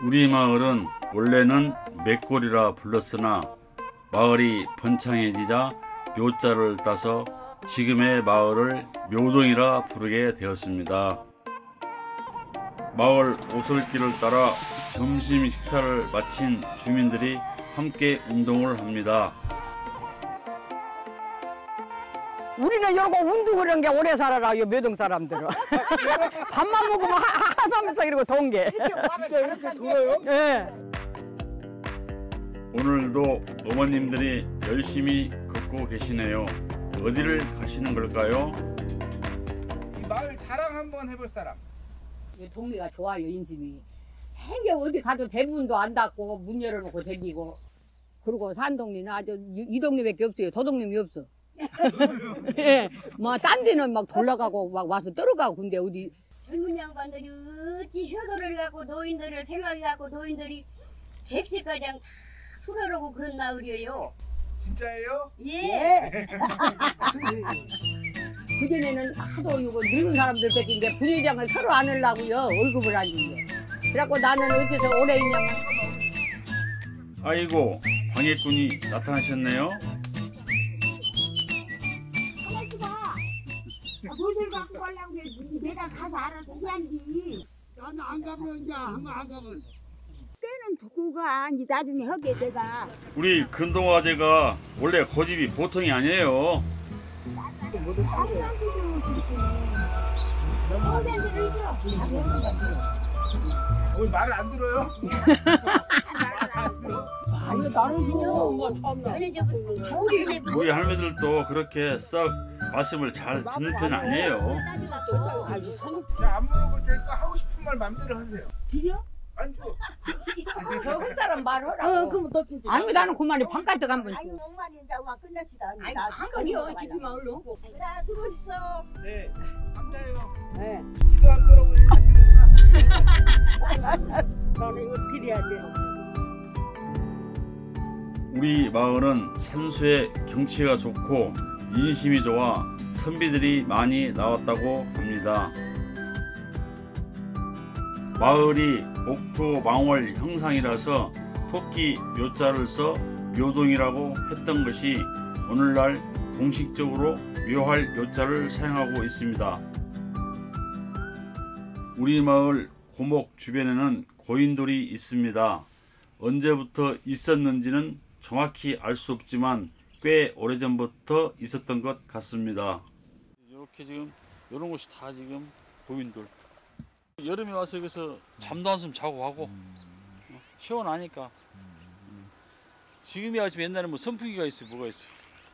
우리 마을은 원래는 맷골이라 불렀으나 마을이 번창해지자 묘자를 따서 지금의 마을을 묘동이라 부르게 되었습니다. 마을 오솔길을 따라 점심 식사를 마친 주민들이 함께 운동을 합니다. 우리는 이러고 운동을 한 게 오래 살아라, 요 묘동 사람들은. 밥만 먹으면 하면서 이러고 돈 게. 진짜 이렇게 돌아요? 네. 오늘도 어머님들이 열심히 걷고 계시네요. 어디를 가시는 걸까요? 이 마을 자랑 한번 해볼 사람. 이 동네가 좋아요, 인심이. 생겨 어디 가도 대문도 안 닫고 문 열어놓고 다니고. 그리고 산 동네는 아주 이 동네밖에 없어요. 도동님이 없어. 예, 뭐 딴 데는 막 돌아가고 막 와서 떨어가고 근데 어디 젊은 양반들이 어찌 효도를 갖고 노인들을 생각해갖고 노인들이 100세까지 다 수료하고 그런 마을이에요. 진짜예요? 예. 그전에는 하도 이거 늙은 사람들 뺏긴데 분회장을 서로 안 하려고요. 월급을 안 주는데. 그래갖고 나는 어째서 오래 있냐면 아이고, 방해꾼이 나타나셨네요. 무엇을 갖고 가려고 그래. 내가 가서 알아서 해야지. 나는 안 가면 이제 안 가면 때는 두고 가. 이제 나중에 하게 내가. 우리 근동화제가 원래 고집이 보통이 아니에요. 오늘 말을 안 들어요? 아니 나는 이거 뭐 처음 우리 할매들도 그렇게 썩 말씀을 잘 듣는 편 아니에요. 제가 안 물어볼 테니까 하고 싶은 말 마음대로 하세요. 드려? 안 줘. 그 사람 말하라고. 그럼 너 아니 나는 그만이 반까지 한번 아니 엄마는 이제 와 끝납시다. 아니 한번이요 집이만 얼른. 그래 수고했어. 네. 감사해요. 네. 기도 안 들어보니 가시는구나. 너는 이거 드려야 돼. 우리 마을은 산수의 경치가 좋고 인심이 좋아 선비들이 많이 나왔다고 합니다. 마을이 옥토 망월 형상이라서 토끼 묘자를 써 묘동이라고 했던 것이 오늘날 공식적으로 묘할 묘자를 사용하고 있습니다. 우리 마을 고목 주변에는 고인돌이 있습니다. 언제부터 있었는지는 정확히 알 수 없지만 꽤 오래전부터 있었던 것 같습니다. 이렇게 지금 이런 곳이 다 지금 고인돌. 여름에 와서 여기서 잠도 한숨 자고 하고 시원하니까. 지금이야 지금 옛날에 뭐 선풍기가 있어 뭐가 있어.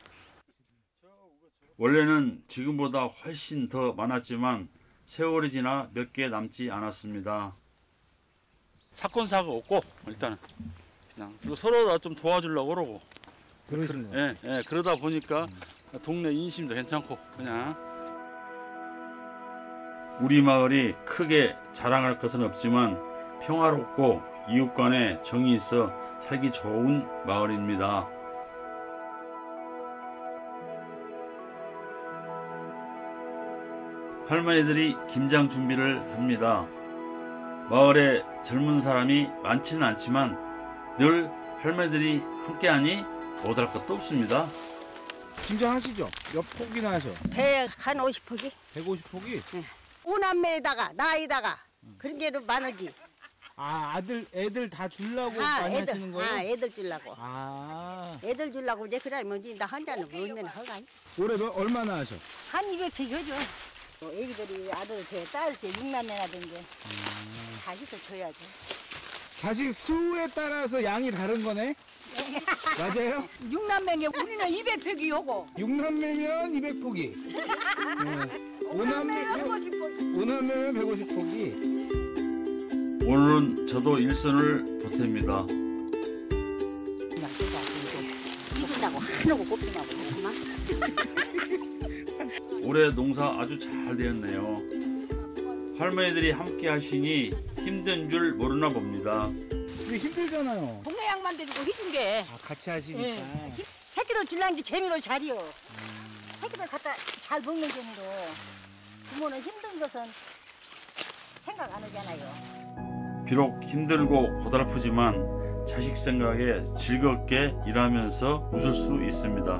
원래는 지금보다 훨씬 더 많았지만 세월이 지나 몇 개 남지 않았습니다. 사건 사고 없고 일단은 그냥 그리고 서로 다 좀 도와주려고 그러고. 그러시는 거예요? 예, 예, 그러다 보니까 동네 인심도 괜찮고 그냥. 우리 마을이 크게 자랑할 것은 없지만 평화롭고 이웃 간에 정이 있어 살기 좋은 마을입니다. 할머니들이 김장 준비를 합니다. 마을에 젊은 사람이 많지는 않지만 늘 할머니들이 함께하니 못할 것도 없습니다. 김장하시죠? 몇 폭이나 하셔? 150포기? 150폭이? 오남매에다가 나에다가 그런 게는 많으지. 아, 애들 다 주려고 많이 하시는 거예요? 애들 주려고. 애들 주려고 이제 그래 뭐지 나 혼자는 얼마나 허가. 올해 얼마나 하셔? 한 200포기 하죠. 애기들이 아들 세, 딸 세, 6남매라든지 다 해서 줘야죠. 자식 수에 따라서 양이 다른 거네? 맞아요? 6남매에 우리는 200팩이 오고 6남매면 200포기. 5남매면 150포기. 오늘은 저도 일선을 보탭니다. 이긴다고 하늘고 꼽히냐고 그만. 올해 농사 아주 잘 되었네요. 할머니들이 함께 하시니 힘든 줄 모르나 봅니다. 이게 힘들잖아요. 동네 양반 데리고 해준 게. 같이 하시니까. 새끼들 주려는 게 재미로 잘이요. 새끼들 갖다 잘 먹는 재미로. 부모는 힘든 것은 생각 안 하잖아요. 비록 힘들고 고달프지만 자식 생각에 즐겁게 일하면서 웃을 수 있습니다.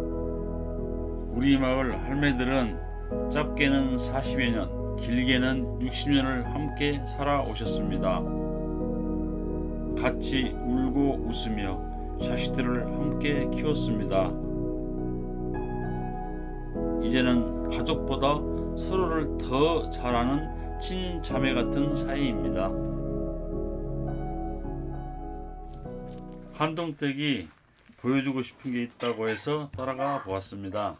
우리 마을 할매들은 짧게는 40여 년, 길게는 60년을 함께 살아오셨습니다. 같이 울고 웃으며 자식들을 함께 키웠습니다. 이제는 가족보다 서로를 더 잘 아는 친자매 같은 사이입니다. 한동댁이 보여주고 싶은 게 있다고 해서 따라가 보았습니다.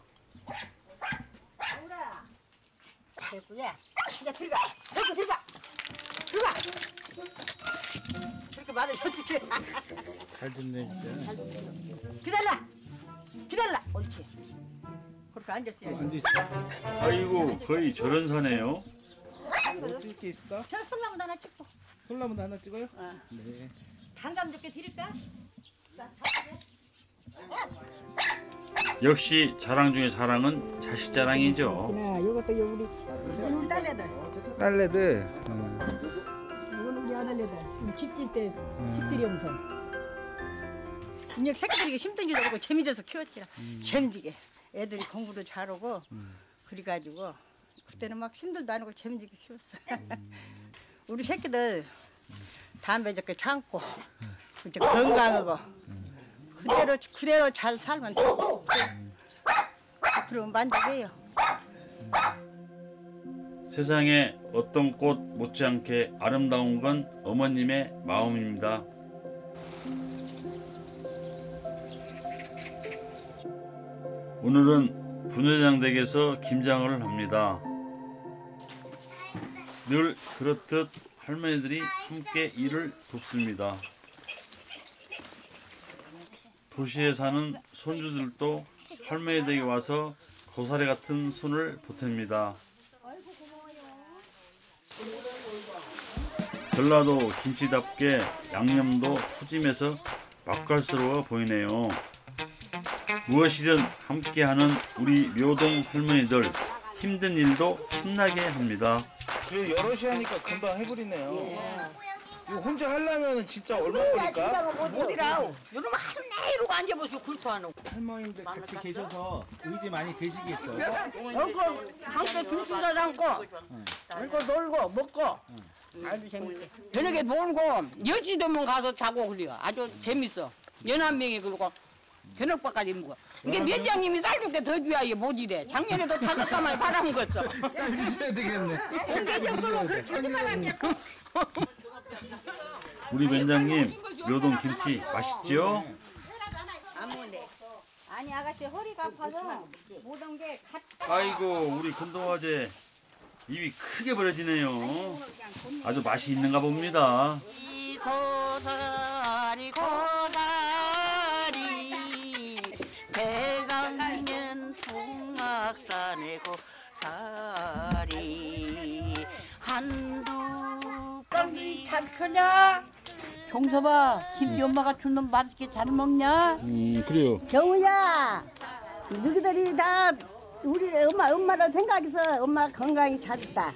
됐구야. 이제 들어가. 여기 들어가. 들어가. 그렇게 말을 어떻게? 잘 듣네 진짜. 기다려. 옳지. 그렇게 앉았어요. 앉으시. 아이고 거의 절연사네요. 뭐 찍을 게 있을까? 저 솔나무도 하나 찍고. 솔나무도 하나 찍어요? 어. 네. 단감 좀 드릴까? 역시 자랑 중에 자랑은 자식 자랑이죠. 이것도 우리 딸애들. 딸내들. 이거는 우리 아들애들. 우리 집질 때 집들이면서. 그냥 새끼들이 힘든지도 모르고 재미져서 키웠지라. 재미지게. 애들이 공부도 잘하고 그래가지고 그때는 막 힘들도 안 하고 재미지게 키웠어. 우리 새끼들 담배 적게 참고 이제 건강하고 그대로 잘 살면 돼. 그럼 만족해요. 세상에 어떤 꽃 못지않게 아름다운 건 어머님의 마음입니다. 오늘은 부녀장 댁에서 김장을 합니다. 늘 그렇듯 할머니들이 함께 일을 돕습니다. 도시에 사는 손주들도 할머니 댁에 와서 고사리 같은 손을 보탭니다. 전라도 김치답게 양념도 푸짐해서 맛깔스러워 보이네요. 무엇이든 함께하는 우리 묘동 할머니들, 힘든 일도 신나게 합니다. 그리고 여럿이 하니까 금방 해버리네요. 이거 혼자 하려면 진짜 얼마 걸릴까? 어디라오? 요놈 하루 내일 오고 앉아보시고 굴토 안 오고. 할머님들 같이 계셔서 의지 많이 되시겠어요? 먹고 함께 둘러싸 담고 놀고 놀고 먹고 아주 재밌어. 저녁에 놀고 여지도면 가서 자고 그래요. 아주 재밌어. 11명이 그러고 저녁밥까지 먹어. 이게 면장님이 쌀 줄게 더 줘야 이게 못 이래. 작년에도 5가마에 팔아먹었어. 쌀 주셔야 되겠네. 공개적으로 그렇게 하지 말았냐. 우리 면장님 묘동 김치 맛있지요? 아니 아가씨 허리가 아파서 못 온 게 아이고 우리 금동화제 입이 크게 벌어지네요. 아주 맛이 있는가 봅니다. 이 고사리 대강면 동막산의 고사리 한두 뻥이 잘 크냐? 종서봐 김비 엄마가 준 놈 맛있게 잘 먹냐? 그래요. 경우야 너희들이 다 우리 엄마를 생각해서 엄마 건강히 잘했다.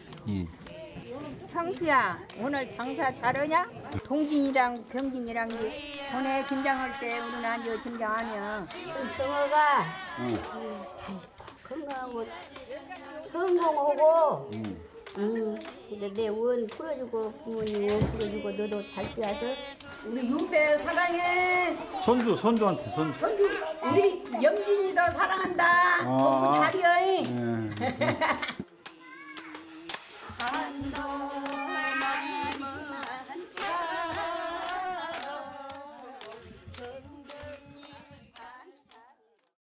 형수야 오늘 장사 잘하냐? 동진이랑 병진이랑 전에 김장할 때 우리는 아주 김장하냐? 경우가 건강하고 성공하고 근데 내 원 풀어주고 부모님 원 풀어주고 너도 잘 뛰어서 우리 윤배 사랑해. 손주한테 우리 영진이도 사랑한다. 공부 잘해. 네. 한도